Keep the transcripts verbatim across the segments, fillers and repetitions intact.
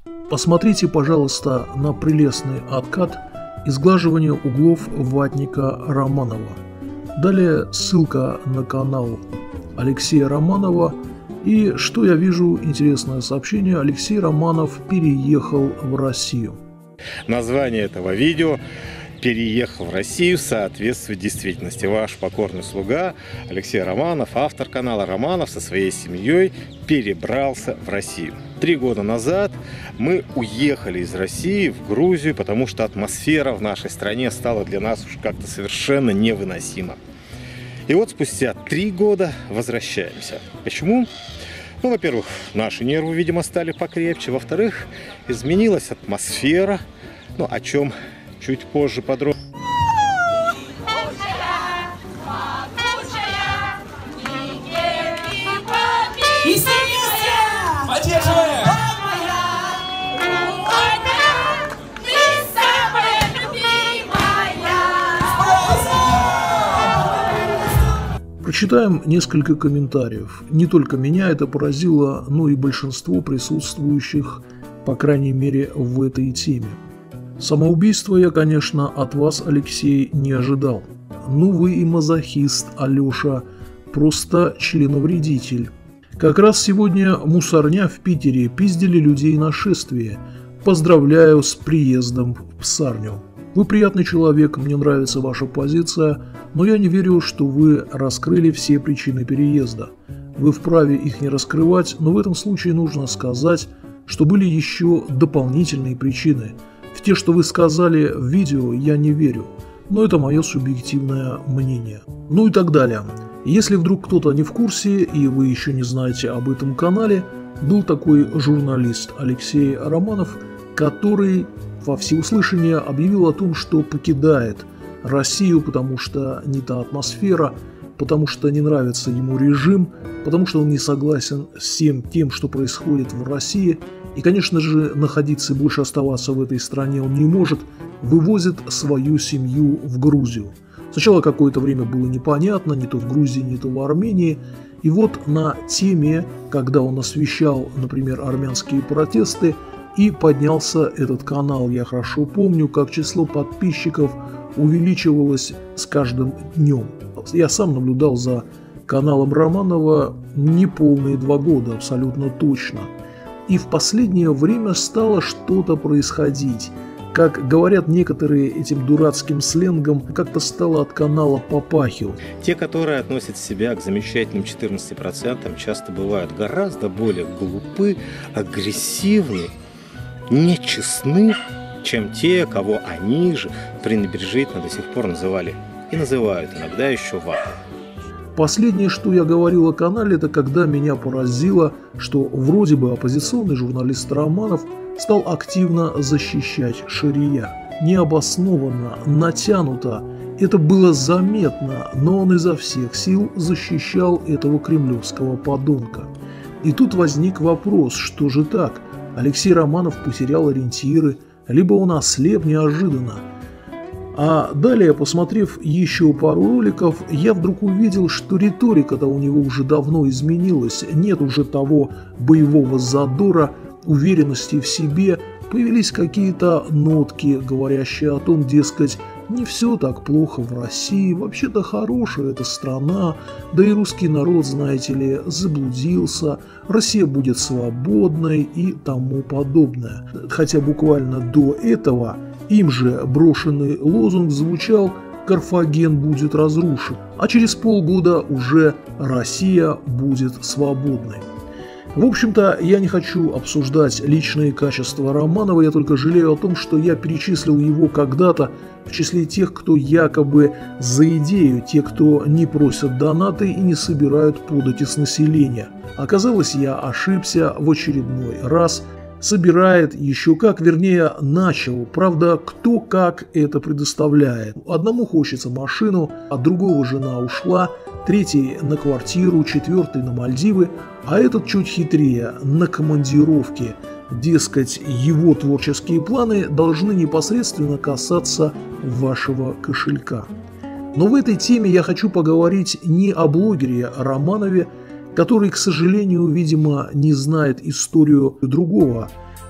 Посмотрите, пожалуйста, на прелестный откат изглаживания углов ватника Романова. Далее ссылка на канал Алексея Романова. И что я вижу? Интересное сообщение. Алексей Романов переехал в Россию. Название этого видео «Переехал в Россию» соответствует действительности. Ваш покорный слуга Алексей Романов, автор канала Романов, со своей семьей перебрался в Россию. Три года назад мы уехали из России в Грузию, потому что атмосфера в нашей стране стала для нас уж как-то совершенно невыносима. И вот спустя три года возвращаемся. Почему? Ну, во-первых, наши нервы, видимо, стали покрепче. Во-вторых, изменилась атмосфера, ну, о чем чуть позже подробно. Поддерживаем! Прочитаем несколько комментариев. Не только меня это поразило, но и большинство присутствующих, по крайней мере, в этой теме. Самоубийство я, конечно, от вас, Алексей, не ожидал. Ну вы и мазохист, Алеша, просто членовредитель. Как раз сегодня мусорня в Питере пиздили людей на шествие. Поздравляю с приездом в Псарню. Вы приятный человек, мне нравится ваша позиция, но я не верю, что вы раскрыли все причины переезда. Вы вправе их не раскрывать, но в этом случае нужно сказать, что были еще дополнительные причины. В те, что вы сказали в видео, я не верю, но это мое субъективное мнение. Ну и так далее. Если вдруг кто-то не в курсе и вы еще не знаете об этом канале, был такой журналист Алексей Романов, который во всеуслышание объявил о том, что покидает Россию, потому что не та атмосфера, потому что не нравится ему режим, потому что он не согласен с всем тем, что происходит в России. И, конечно же, находиться и больше оставаться в этой стране он не может, вывозит свою семью в Грузию. Сначала какое-то время было непонятно, не то в Грузии, не то в Армении. И вот на теме, когда он освещал, например, армянские протесты, и поднялся этот канал. Я хорошо помню, как число подписчиков увеличивалось с каждым днем. Я сам наблюдал за каналом Романова неполные два года, абсолютно точно. И в последнее время стало что-то происходить. Как говорят некоторые этим дурацким сленгом, как-то стало от канала попахивать. Те, которые относят себя к замечательным четырнадцати процентам, часто бывают гораздо более глупы, агрессивны, нечестны, чем те, кого они же пренебрежительно до сих пор называли и называют иногда еще ватой. Последнее, что я говорил о канале, это когда меня поразило, что вроде бы оппозиционный журналист Романов стал активно защищать шария. Необоснованно, натянуто. Это было заметно, но он изо всех сил защищал этого кремлевского подонка. И тут возник вопрос, что же так? Алексей Романов потерял ориентиры, либо он ослеп неожиданно. А далее, посмотрев еще пару роликов, я вдруг увидел, что риторика-то у него уже давно изменилась. Нет уже того боевого задора, уверенности в себе. Появились какие-то нотки, говорящие о том, дескать, не все так плохо в России, вообще-то хорошая эта страна, да и русский народ, знаете ли, заблудился, Россия будет свободной и тому подобное. Хотя буквально до этого им же брошенный лозунг звучал «Карфаген будет разрушен», а через полгода уже «Россия будет свободной». В общем-то, я не хочу обсуждать личные качества Романова, я только жалею о том, что я перечислил его когда-то в числе тех, кто якобы за идею, те, кто не просят донаты и не собирают подати с населения. Оказалось, я ошибся в очередной раз. Собирает еще как, вернее, начал. Правда, кто как это предоставляет. Одному хочется машину, от другого жена ушла, третий на квартиру, четвертый на Мальдивы, а этот чуть хитрее, на командировке. Дескать, его творческие планы должны непосредственно касаться вашего кошелька. Но в этой теме я хочу поговорить не о блогере Романове, который, к сожалению, видимо, не знает историю другого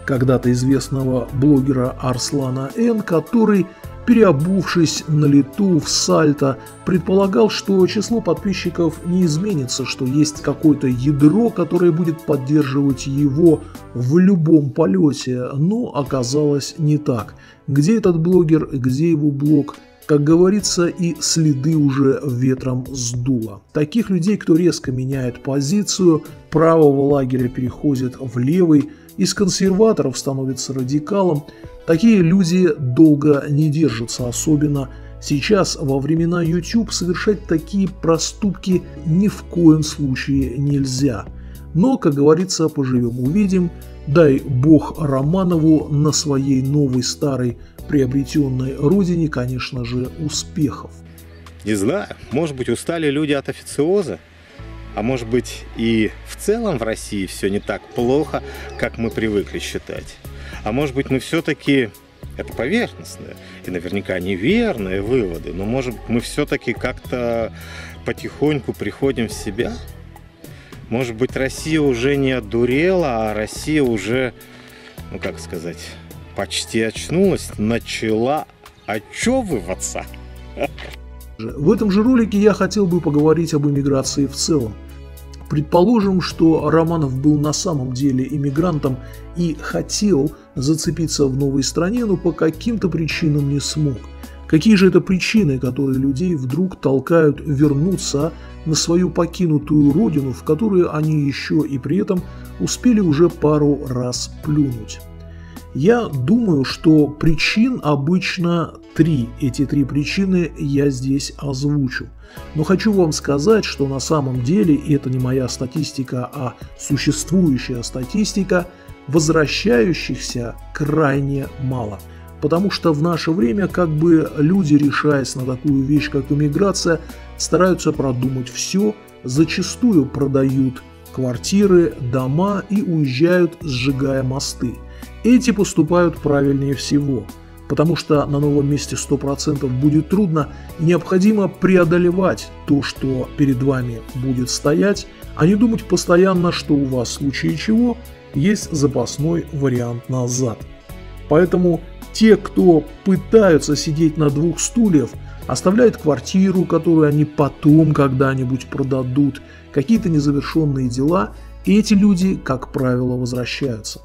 когда-то известного блогера Арслана Н, который, переобувшись на лету в сальто, предполагал, что число подписчиков не изменится, что есть какое-то ядро, которое будет поддерживать его в любом полете, но оказалось не так. Где этот блогер, где его блог? Как говорится, и следы уже ветром сдуло. Таких людей, кто резко меняет позицию, правого лагеря переходит в левый, из консерваторов становится радикалом, такие люди долго не держатся, особенно сейчас, во времена YouTube, совершать такие проступки ни в коем случае нельзя. Но, как говорится, поживем увидим, дай бог Романову на своей новой старой приобретенной родине, конечно же, успехов. Не знаю, может быть, устали люди от официоза? А может быть, и в целом в России все не так плохо, как мы привыкли считать? А может быть, мы все-таки, это поверхностные и наверняка неверные выводы, но может быть, мы все-таки как-то потихоньку приходим в себя? Может быть, Россия уже не одурела, а Россия уже, ну как сказать, почти очнулась, начала очевываться. В этом же ролике я хотел бы поговорить об иммиграции в целом. Предположим, что Романов был на самом деле иммигрантом и хотел зацепиться в новой стране, но по каким-то причинам не смог. Какие же это причины, которые людей вдруг толкают вернуться на свою покинутую родину, в которую они еще и при этом успели уже пару раз плюнуть? Я думаю, что причин обычно три. Эти три причины я здесь озвучу. Но хочу вам сказать, что на самом деле, и это не моя статистика, а существующая статистика, возвращающихся крайне мало. Потому что в наше время как бы люди, решаясь на такую вещь, как иммиграция, стараются продумать все, зачастую продают квартиры, дома и уезжают, сжигая мосты. Эти поступают правильнее всего, потому что на новом месте сто процентов будет трудно и необходимо преодолевать то, что перед вами будет стоять, а не думать постоянно, что у вас в случае чего есть запасной вариант назад. Поэтому те, кто пытаются сидеть на двух стульях, оставляют квартиру, которую они потом когда-нибудь продадут, какие-то незавершенные дела, и эти люди, как правило, возвращаются.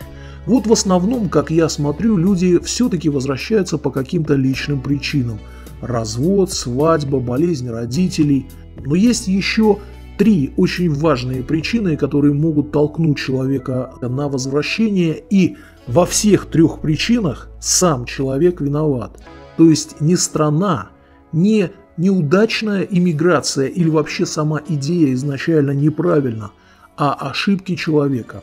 Вот в основном, как я смотрю, люди все-таки возвращаются по каким-то личным причинам. Развод, свадьба, болезнь родителей. Но есть еще три очень важные причины, которые могут толкнуть человека на возвращение, и во всех трех причинах сам человек виноват. То есть не страна, не неудачная иммиграция или вообще сама идея изначально неправильна, а ошибки человека.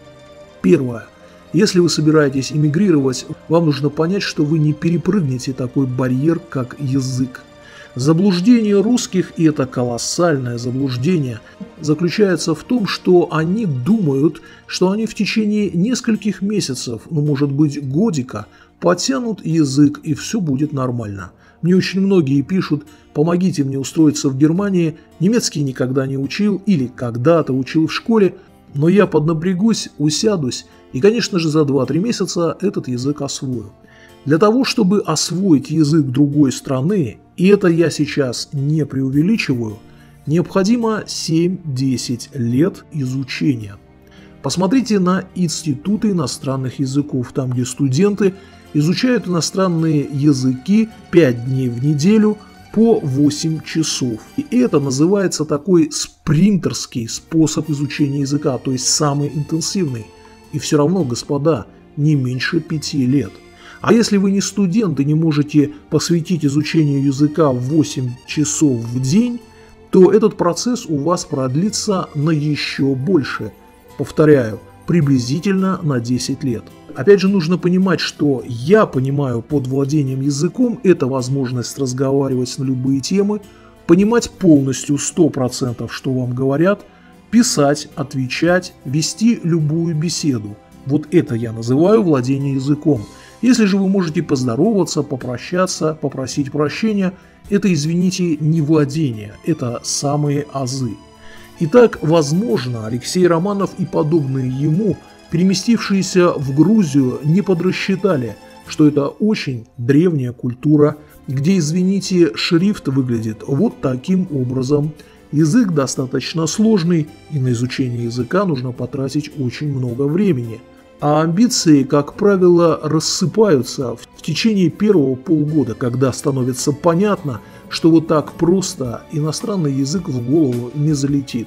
Первое. Если вы собираетесь эмигрировать, вам нужно понять, что вы не перепрыгнете такой барьер, как язык. Заблуждение русских, и это колоссальное заблуждение, заключается в том, что они думают, что они в течение нескольких месяцев, ну может быть годика, потянут язык и все будет нормально. Мне очень многие пишут: помогите мне устроиться в Германии, немецкий никогда не учил или когда-то учил в школе, но я поднапрягусь, усядусь и, конечно же, за два-три месяца этот язык освою. Для того, чтобы освоить язык другой страны, и это я сейчас не преувеличиваю, необходимо семь-десять лет изучения. Посмотрите на институты иностранных языков, там где студенты изучают иностранные языки пять дней в неделю по восемь часов. И это называется такой спринтерский способ изучения языка, то есть самый интенсивный. И все равно, господа, не меньше пяти лет. А если вы не студент и не можете посвятить изучению языка восемь часов в день, то этот процесс у вас продлится на еще больше. Повторяю, приблизительно на десять лет. Опять же, нужно понимать, что я понимаю под владением языком — это возможность разговаривать на любые темы, понимать полностью сто процентов, что вам говорят, писать, отвечать, вести любую беседу. Вот это я называю владение языком. Если же вы можете поздороваться, попрощаться, попросить прощения, это, извините, не владение, это самые азы. Итак, возможно, Алексей Романов и подобные ему Переместившиеся в Грузию не подрасчитали, что это очень древняя культура, где, извините, шрифт выглядит вот таким образом. Язык достаточно сложный, и на изучение языка нужно потратить очень много времени. А амбиции, как правило, рассыпаются в течение первого полгода, когда становится понятно, что вот так просто иностранный язык в голову не залетит.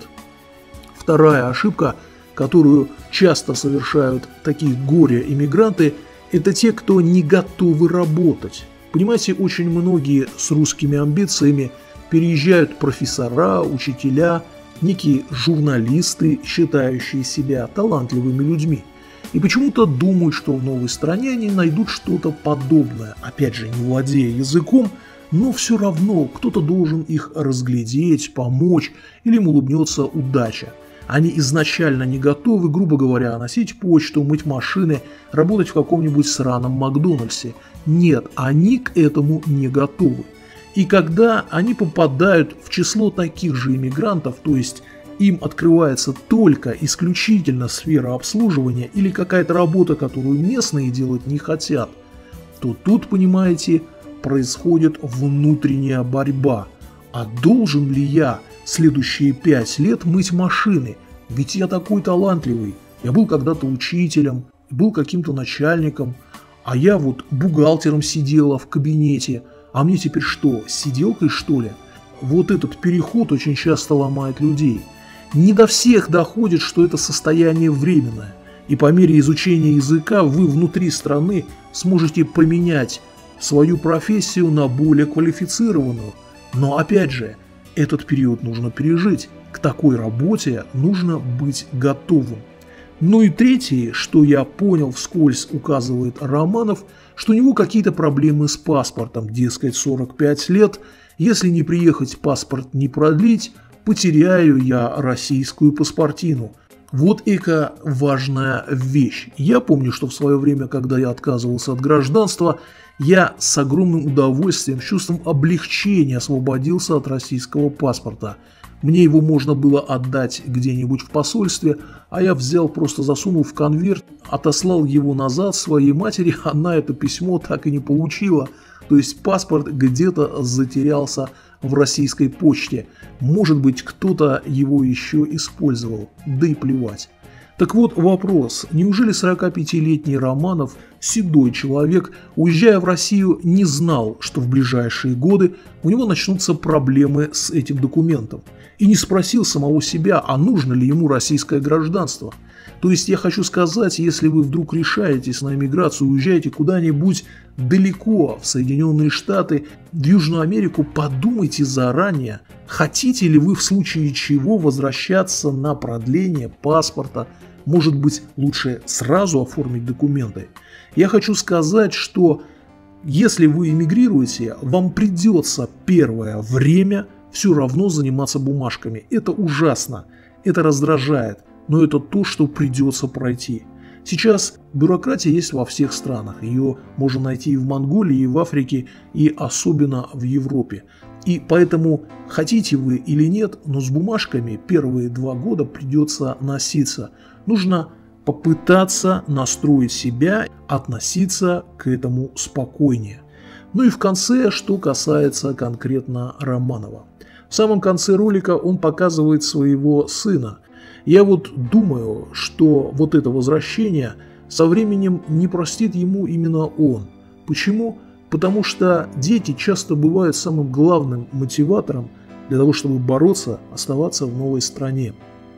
Вторая ошибка, которую часто совершают такие горе-иммигранты, это те, кто не готовы работать. Понимаете, очень многие с русскими амбициями переезжают профессора, учителя, некие журналисты, считающие себя талантливыми людьми. И почему-то думают, что в новой стране они найдут что-то подобное, опять же, не владея языком, но все равно кто-то должен их разглядеть, помочь, или им улыбнется удача. Они изначально не готовы, грубо говоря, носить почту, мыть машины, работать в каком-нибудь сраном Макдональдсе. Нет, они к этому не готовы. И когда они попадают в число таких же иммигрантов, то есть им открывается только исключительно сфера обслуживания или какая-то работа, которую местные делать не хотят, то тут, понимаете, происходит внутренняя борьба. А должен ли я следующие пять лет мыть машины? Ведь я такой талантливый. Я был когда-то учителем, был каким-то начальником, а я вот бухгалтером сидела в кабинете. А мне теперь что, сиделкой что ли? Вот этот переход очень часто ломает людей. Не до всех доходит, что это состояние временное. И по мере изучения языка вы внутри страны сможете поменять свою профессию на более квалифицированную. Но опять же, этот период нужно пережить. К такой работе нужно быть готовым. Ну и третье, что я понял, вскользь указывает Романов, что у него какие-то проблемы с паспортом, дескать, сорок пять лет, если не приехать, паспорт не продлить, потеряю я российскую паспортину. Вот эка важная вещь. Я помню, что в свое время, когда я отказывался от гражданства, я с огромным удовольствием, с чувством облегчения освободился от российского паспорта. Мне его можно было отдать где-нибудь в посольстве, а я взял, просто засунул в конверт, отослал его назад своей матери, она это письмо так и не получила. То есть паспорт где-то затерялся в российской почте. Может быть, кто-то его еще использовал, да и плевать. Так вот вопрос, неужели сорокапятилетний Романов, седой человек, уезжая в Россию, не знал, что в ближайшие годы у него начнутся проблемы с этим документом? И не спросил самого себя, а нужно ли ему российское гражданство? То есть я хочу сказать, если вы вдруг решаетесь на эмиграцию, уезжаете куда-нибудь далеко, в Соединенные Штаты, в Южную Америку, подумайте заранее, хотите ли вы в случае чего возвращаться на продление паспорта, может быть, лучше сразу оформить документы. Я хочу сказать, что если вы эмигрируете, вам придется первое время все равно заниматься бумажками. Это ужасно, это раздражает. Но это то, что придется пройти. Сейчас бюрократия есть во всех странах. Ее можно найти и в Монголии, и в Африке, и особенно в Европе. И поэтому, хотите вы или нет, но с бумажками первые два года придется носиться. Нужно попытаться настроить себя, относиться к этому спокойнее. Ну и в конце, что касается конкретно Романова. В самом конце ролика он показывает своего сына. Я вот думаю, что вот это возвращение со временем не простит ему именно он. Почему? Потому что дети часто бывают самым главным мотиватором для того, чтобы бороться, оставаться в новой стране.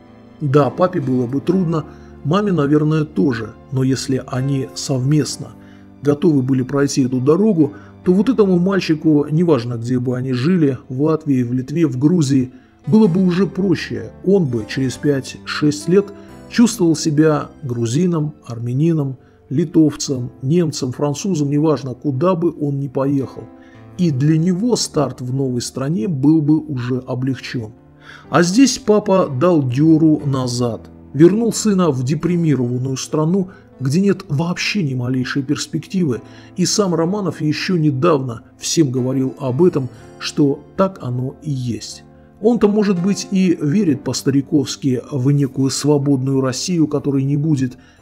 Да, папе было бы трудно, маме, наверное, тоже, но если они совместно готовы были пройти эту дорогу, то вот этому мальчику, неважно где бы они жили, в Латвии, в Литве, в Грузии, было бы уже проще, он бы через пять-шесть лет чувствовал себя грузином, армянином, литовцем, немцем, французом, неважно, куда бы он ни поехал. И для него старт в новой стране был бы уже облегчен. А здесь папа дал дёру назад, вернул сына в депримированную страну, где нет вообще ни малейшей перспективы, и сам Романов еще недавно всем говорил об этом, что так оно и есть. Он-то, может быть, и верит по-стариковски в некую свободную Россию, которой не будет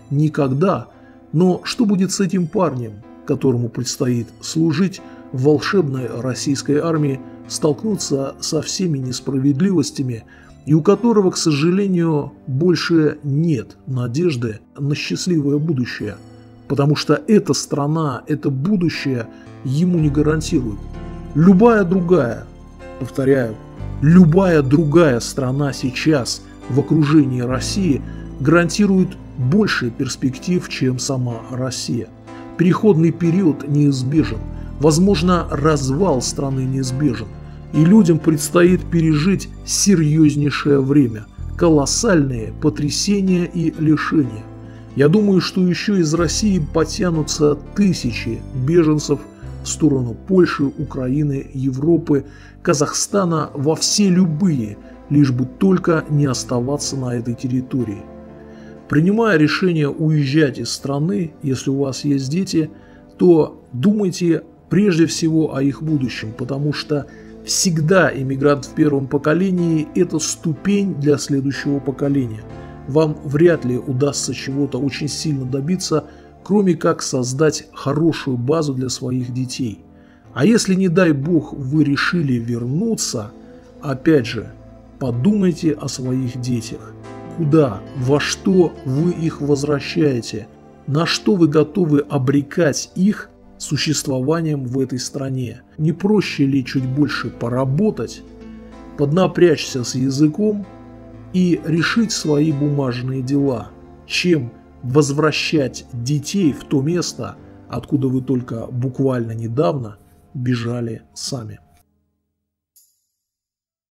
никогда. Но что будет с этим парнем, которому предстоит служить в волшебной российской армии, столкнуться со всеми несправедливостями, и у которого, к сожалению, больше нет надежды на счастливое будущее, потому что эта страна, это будущее ему не гарантирует. Любая другая, повторяю, любая другая страна сейчас в окружении России гарантирует больше перспектив, чем сама Россия. Переходный период неизбежен, возможно, развал страны неизбежен, и людям предстоит пережить серьезнейшее время, колоссальные потрясения и лишения. Я думаю, что еще из России потянутся тысячи беженцев в сторону Польши, Украины, Европы, Казахстана, во все любые, лишь бы только не оставаться на этой территории. Принимая решение уезжать из страны, если у вас есть дети, то думайте прежде всего о их будущем, потому что всегда иммигрант в первом поколении – это ступень для следующего поколения. Вам вряд ли удастся чего-то очень сильно добиться, кроме как создать хорошую базу для своих детей. А если, не дай бог, вы решили вернуться, опять же, подумайте о своих детях. Куда, во что вы их возвращаете, на что вы готовы обрекать их существованием в этой стране. Не проще ли чуть больше поработать, поднапрячься с языком и решить свои бумажные дела, чем возвращать детей в то место, откуда вы только буквально недавно бежали сами?